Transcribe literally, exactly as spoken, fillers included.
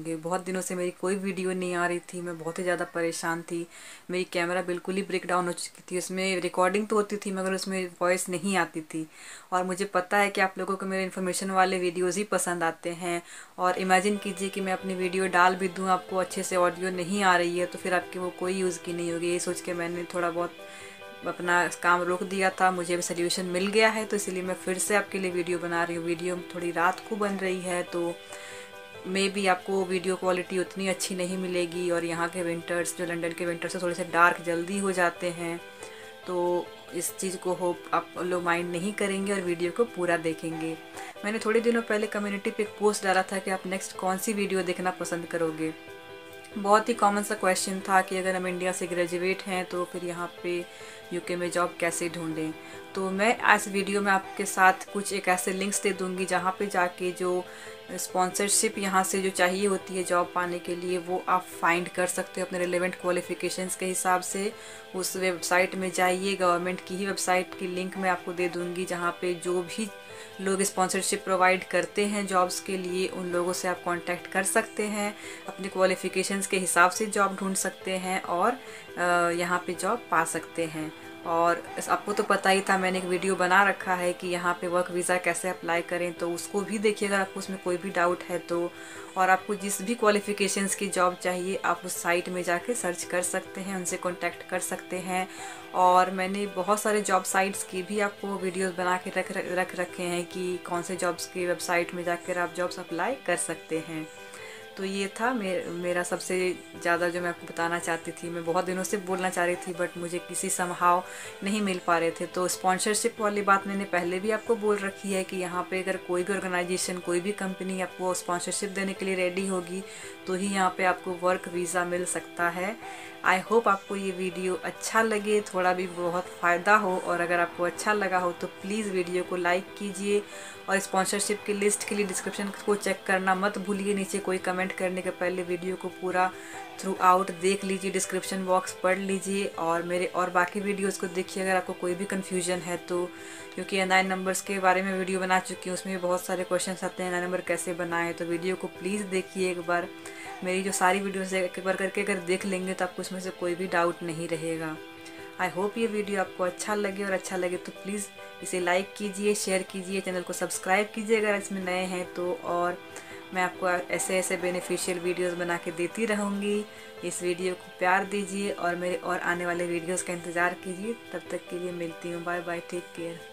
होंगे। बहुत दिनों से मेरी कोई वीडियो नहीं आ रही थी, मैं बहुत ही ज़्यादा परेशान थी। मेरी कैमरा बिल्कुल ही ब्रेक डाउन हो चुकी थी, उसमें रिकॉर्डिंग तो होती थी मगर उसमें वॉइस नहीं आती थी। और मुझे पता है कि आप लोगों को मेरे इन्फॉर्मेशन वाले वीडियोज़ ही पसंद आते हैं। और इमेजिन कीजिए कि मैं अपनी वीडियो डाल भी दूँ, आपको अच्छे से ऑडियो नहीं आ रही है तो फिर आपकी वो कोई यूज़ की नहीं होगी। ये सोच के मैंने थोड़ा बहुत अपना काम रोक दिया था। मुझे भी सोल्यूशन मिल गया है तो इसलिए मैं फिर से आपके लिए वीडियो बना रही हूँ। वीडियो थोड़ी रात को बन रही है तो मे बी आपको वीडियो क्वालिटी उतनी अच्छी नहीं मिलेगी। और यहाँ के विंटर्स, जो लंदन के विंटर्स से थोड़े से डार्क जल्दी हो जाते हैं, तो इस चीज़ को होप आप लोग माइंड नहीं करेंगे और वीडियो को पूरा देखेंगे। मैंने थोड़े दिनों पहले कम्युनिटी पे एक पोस्ट डाला था कि आप नेक्स्ट कौन सी वीडियो देखना पसंद करोगे। बहुत ही कॉमन सा क्वेश्चन था कि अगर हम इंडिया से ग्रेजुएट हैं तो फिर यहाँ पे यूके में जॉब कैसे ढूंढें। तो मैं आज वीडियो में आपके साथ कुछ एक ऐसे लिंक्स दे दूँगी जहाँ पे जाके जो स्पॉन्सरशिप यहाँ से जो चाहिए होती है जॉब पाने के लिए वो आप फाइंड कर सकते हो अपने रिलेवेंट क्वालिफिकेशंस के हिसाब से। उस वेबसाइट में जाइए, गवर्नमेंट की ही वेबसाइट की लिंक मैं आपको दे दूँगी जहाँ पे जो भी लोग स्पॉन्सरशिप प्रोवाइड करते हैं जॉब्स के लिए उन लोगों से आप कांटेक्ट कर सकते हैं, अपने क्वालिफिकेशंस के हिसाब से जॉब ढूंढ सकते हैं और यहाँ पे जॉब पा सकते हैं। और आपको तो पता ही था, मैंने एक वीडियो बना रखा है कि यहाँ पे वर्क वीज़ा कैसे अप्लाई करें, तो उसको भी देखिए अगर आपको उसमें कोई भी डाउट है तो। और आपको जिस भी क्वालिफिकेशंस की जॉब चाहिए आप उस साइट में जाके सर्च कर सकते हैं, उनसे कांटेक्ट कर सकते हैं। और मैंने बहुत सारे जॉब साइट्स की भी आपको वीडियोस बना के रख रख रखे हैं कि कौन से जॉब्स की वेबसाइट में जाकर आप जॉब्स अप्लाई कर सकते हैं। तो ये था मे, मेरा सबसे ज़्यादा जो मैं आपको बताना चाहती थी। मैं बहुत दिनों से बोलना चाह रही थी बट मुझे किसी समहाव नहीं मिल पा रहे थे। तो स्पॉन्सरशिप वाली बात मैंने पहले भी आपको बोल रखी है कि यहाँ पे अगर कोई भी ऑर्गेनाइजेशन, कोई भी कंपनी आपको स्पॉन्सरशिप देने के लिए रेडी होगी तो ही यहाँ पे आपको वर्क वीज़ा मिल सकता है। आई होप आपको ये वीडियो अच्छा लगे, थोड़ा भी बहुत फ़ायदा हो। और अगर आपको अच्छा लगा हो तो प्लीज़ वीडियो को लाइक कीजिए और स्पॉन्सरशिप की लिस्ट के लिए डिस्क्रिप्शन को चेक करना मत भूलिए। नीचे कोई कमेंट करने के पहले वीडियो को पूरा थ्रू आउट देख लीजिए, डिस्क्रिप्शन बॉक्स पढ़ लीजिए और मेरे और बाकी वीडियोस को देखिए अगर आपको कोई भी कन्फ्यूजन है तो। क्योंकि एन आई नंबर्स के बारे में वीडियो बना चुकी हूँ, उसमें भी बहुत सारे क्वेश्चन आते हैं एन आई नंबर कैसे बनाएं, तो वीडियो को प्लीज़ देखिए एक बार। मेरी जो सारी वीडियोस एक बार करके अगर देख लेंगे तो आपको उसमें से कोई भी डाउट नहीं रहेगा। आई होप ये वीडियो आपको अच्छा लगे, और अच्छा लगे तो प्लीज़ इसे लाइक कीजिए, शेयर कीजिए, चैनल को सब्सक्राइब कीजिए अगर इसमें नए हैं तो। और मैं आपको ऐसे ऐसे बेनिफिशियल वीडियोस बना के देती रहूँगी। इस वीडियो को प्यार दीजिए और मेरे और आने वाले वीडियोस का इंतज़ार कीजिए। तब तक के लिए मिलती हूँ, बाय बाय, टेक केयर।